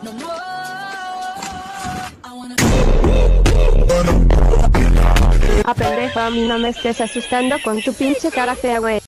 A pendejo, a mí no me estés asustando con tu pinche cara fea, güey.